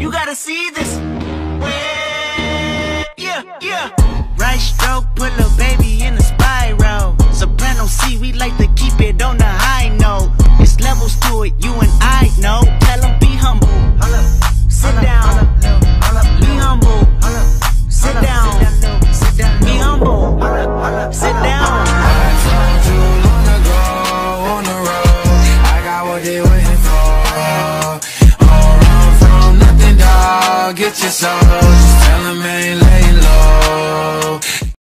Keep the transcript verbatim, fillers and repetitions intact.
You gotta see this. Yeah, yeah. Right stroke, put a baby in a spiral. Soprano C, we like to keep it on the high note. It's levels to it, you and I know. Tell them be humble. Sit down. Be humble. Sit down. Be humble. Sit down. I found you long ago on the road. I got what they waiting for. Don't run from nothing, dog. Get your soul.